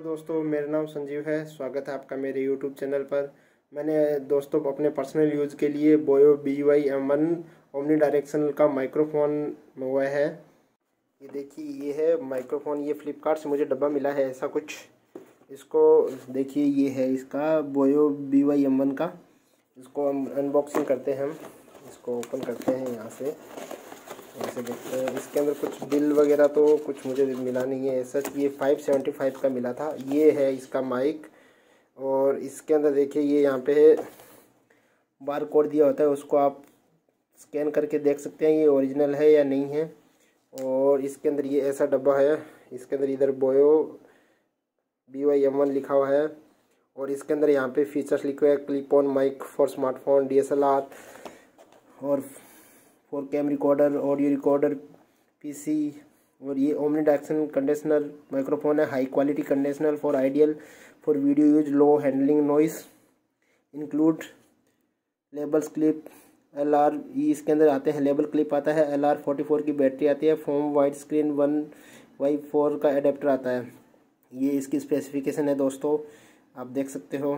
दोस्तों, मेरा नाम संजीव है। स्वागत है आपका मेरे YouTube चैनल पर। मैंने दोस्तों अपने पर्सनल यूज़ के लिए बोयो BY-M1 ओमनी डायरेक्शनल का माइक्रोफोन मंगवाया है। ये देखिए, ये है माइक्रोफोन। ये फ्लिपकार्ट से मुझे डब्बा मिला है ऐसा कुछ। इसको देखिए, ये है इसका बोयो BY-M1 का। इसको हम अनबॉक्सिंग करते हैं। हम इसको ओपन करते हैं यहाँ से। ऐसे देखते हैं इसके अंदर कुछ बिल वगैरह तो कुछ मुझे मिला नहीं है ऐसा। ये 575 का मिला था। ये है इसका माइक, और इसके अंदर देखिए ये यहाँ पे बार कोड दिया होता है, उसको आप स्कैन करके देख सकते हैं ये ओरिजिनल है या नहीं है। और इसके अंदर ये ऐसा डब्बा है। इसके अंदर इधर बोयो BY-M1 लिखा हुआ है, और इसके अंदर यहाँ पे फीचर्स लिखे हुए हैं। Clip on mic for smartphone, DSLR और for cam recorder, audio recorder, PC। और ये ओमनी डायरेक्शनल कंडेंसर माइक्रोफोन है। High quality condenser for ideal for video use, low handling noise, include labels clip LR। इसके अंदर आते हैं label clip आता है, LR44 की बैटरी आती है, फोम वाइड स्क्रीन 1x4 का एडेप्टर आता है। ये इसकी स्पेसिफिकेशन है दोस्तों, आप देख सकते हो।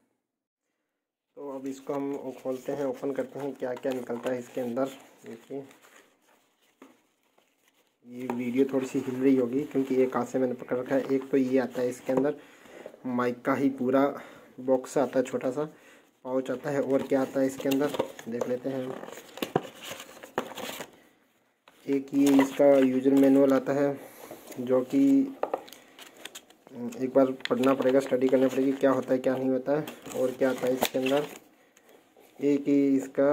तो अब इसको हम खोलते हैं, ओपन करते हैं, क्या क्या निकलता है इसके अंदर। देखिए, ये वीडियो थोड़ी सी हिल रही होगी क्योंकि एक हाथ से मैंने पकड़ रखा है। एक तो ये आता है इसके अंदर माइक का ही पूरा बॉक्स आता है, छोटा सा पाउच आता है। और क्या आता है इसके अंदर देख लेते हैं। एक ये इसका यूजर मैनुअल आता है, जो कि एक बार पढ़ना पड़ेगा, स्टडी करनी पड़ेगी क्या होता है क्या नहीं होता है। और क्या आता है इसके अंदर, एक ही इसका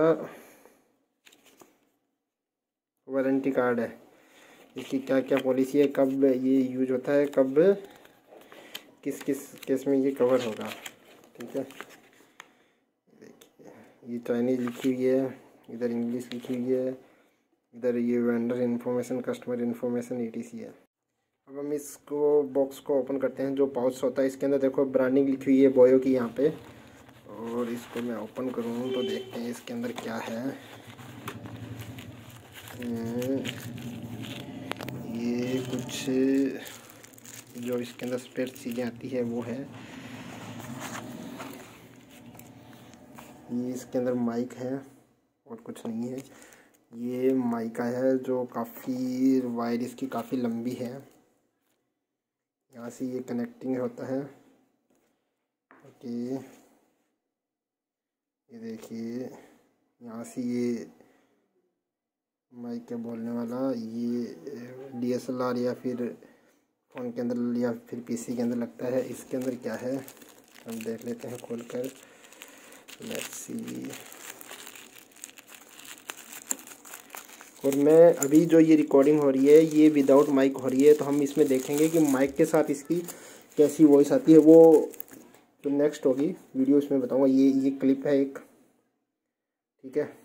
वारंटी कार्ड है, इसकी क्या क्या पॉलिसी है, कब ये यूज होता है, कब किस किस केस में ये कवर होगा। ठीक है, देखिए ये चाइनीज़ लिखी हुई है, इधर इंग्लिश लिखी हुई है, इधर ये vendor information, customer information ETC है। अब हम इसको बॉक्स को ओपन करते हैं। जो पाउच होता है इसके अंदर देखो ब्रांडिंग लिखी हुई है बोयो की यहाँ पे। और इसको मैं ओपन करूँ तो देखते हैं इसके अंदर क्या है। ये कुछ जो इसके अंदर स्पेयर चीज़ें आती है वो है। ये इसके अंदर माइक है और कुछ नहीं है। ये माइक है जो काफ़ी वायर इसकी काफ़ी लंबी है। यहाँ से ये कनेक्टिंग होता है। ओके, ये देखिए यहाँ से ये माइक के बोलने वाला, ये DSLR या फिर फ़ोन के अंदर या फिर PC के अंदर लगता है। इसके अंदर क्या है हम देख लेते हैं खोल कर। Let's see. और मैं अभी जो ये रिकॉर्डिंग हो रही है ये विदाउट माइक हो रही है, तो हम इसमें देखेंगे कि माइक के साथ इसकी कैसी वॉइस आती है। वो जो नेक्स्ट होगी वीडियो इसमें बताऊंगा। ये क्लिप है एक, ठीक है।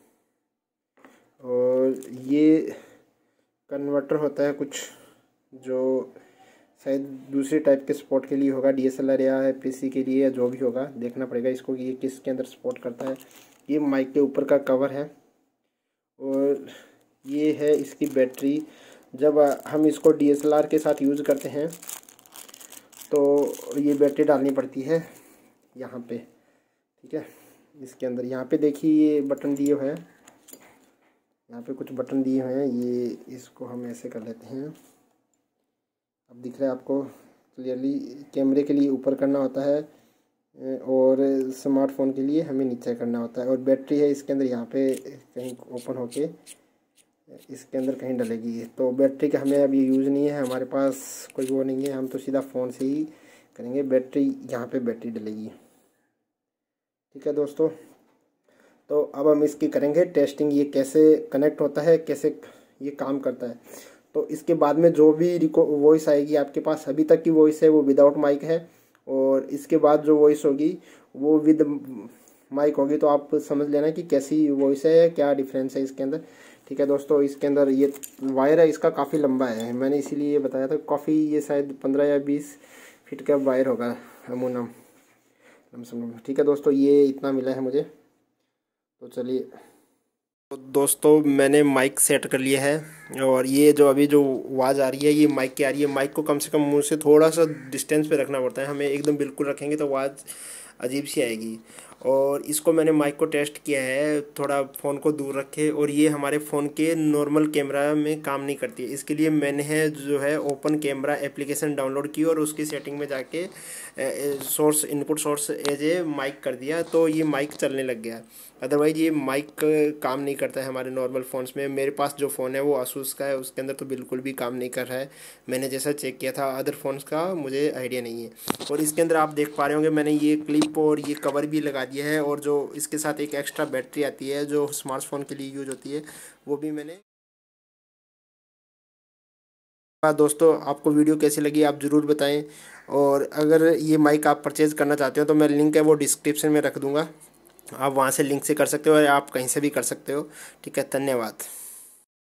और ये कन्वर्टर होता है कुछ, जो शायद दूसरे टाइप के स्पॉट के लिए होगा, DSLR या PC के लिए, या जो भी होगा देखना पड़ेगा इसको कि ये किसके अंदर सपोर्ट करता है। ये माइक के ऊपर का कवर है। और ये है इसकी बैटरी। जब हम इसको DSLR के साथ यूज़ करते हैं तो ये बैटरी डालनी पड़ती है यहाँ पे, ठीक है। इसके अंदर यहाँ पे देखिए ये बटन दिए हुए हैं, यहाँ पे कुछ बटन दिए हुए हैं। ये इसको हम ऐसे कर लेते हैं, अब दिख रहा है आपको क्लियरली। कैमरे के लिए ऊपर करना होता है और स्मार्टफोन के लिए हमें नीचे करना होता है। और बैटरी है इसके अंदर, यहाँ पे कहीं ओपन होके इसके अंदर कहीं डलेगी। तो बैटरी का हमें अभी यूज़ नहीं है, हमारे पास कोई वो नहीं है, हम तो सीधा फ़ोन से ही करेंगे। बैटरी यहाँ पे बैटरी डलेगी, ठीक है दोस्तों। तो अब हम इसकी करेंगे टेस्टिंग, ये कैसे कनेक्ट होता है, कैसे ये काम करता है। तो इसके बाद में जो भी वॉइस आएगी आपके पास, अभी तक की वॉइस है वो विदाउट माइक है, और इसके बाद जो वॉइस होगी वो विद माइक होगी। तो आप समझ लेना कि कैसी वॉइस है, क्या डिफरेंस है इसके अंदर, ठीक है दोस्तों। इसके अंदर ये वायर है इसका काफ़ी लंबा है, मैंने इसीलिए ये बताया था। काफ़ी ये शायद 15 या 20 फीट का वायर होगा अमूनम, ठीक है दोस्तों। ये इतना मिला है मुझे, तो चलिए। तो दोस्तों मैंने माइक सेट कर लिया है और ये जो अभी जो आवाज़ आ रही है ये माइक की आ रही है। माइक को कम से कम मुंह से थोड़ा सा डिस्टेंस पे रखना पड़ता है हमें, एकदम बिल्कुल रखेंगे तो आवाज़ अजीब सी आएगी। और इसको मैंने माइक को टेस्ट किया है, थोड़ा फ़ोन को दूर रखे, और ये हमारे फ़ोन के नॉर्मल कैमरा में काम नहीं करती है। इसके लिए मैंने जो है ओपन कैमरा एप्लीकेशन डाउनलोड की और उसकी सेटिंग में जाके source input source as a mic कर दिया, तो ये माइक चलने लग गया। अदरवाइज ये माइक काम नहीं करता है हमारे नॉर्मल फ़ोन्स में। मेरे पास जो फ़ोन है वो आसूस का है, उसके अंदर तो बिल्कुल भी काम नहीं कर रहा है। मैंने जैसा चेक किया था अदर फ़ोन्स का मुझे आइडिया नहीं है। और इसके अंदर आप देख पा रहे होंगे मैंने ये क्लिप और ये कवर भी लगा दिया है, और जो इसके साथ एक एक्स्ट्रा बैटरी आती है जो स्मार्टफोन के लिए यूज होती है वो भी मैंने। हाँ दोस्तों, आपको वीडियो कैसी लगी आप ज़रूर बताएं, और अगर ये माइक आप परचेज़ करना चाहते हो तो मैं लिंक है वो डिस्क्रिप्शन में रख दूँगा, आप वहाँ से लिंक से कर सकते हो या आप कहीं से भी कर सकते हो। ठीक है, धन्यवाद।